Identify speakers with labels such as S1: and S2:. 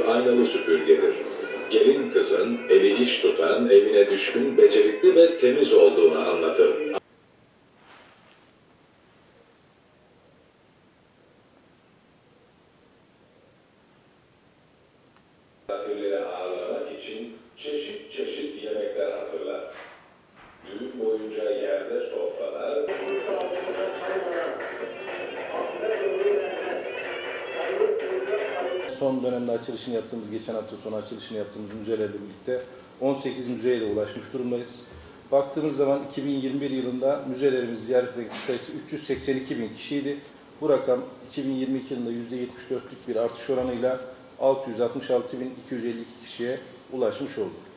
S1: aynalı süpürgedir. Gelin kızın eli iş tutan, evine düşkün, becerikli ve temiz olduğunu anlatır. Misafirleri ağırlamak için çeşit çeşit yemekler hazırlar. Düğün boyunca yerde sofralar,
S2: son dönemde açılışını yaptığımız, geçen hafta sonu açılışını yaptığımız müzelerle birlikte 18 müzeye de ulaşmış durumdayız. Baktığımız zaman 2021 yılında müzelerimiz ziyaretçi sayısı 382 bin kişiydi. Bu rakam 2022 yılında %74'lük bir artış oranıyla 666.252 kişiye ulaşmış oldu.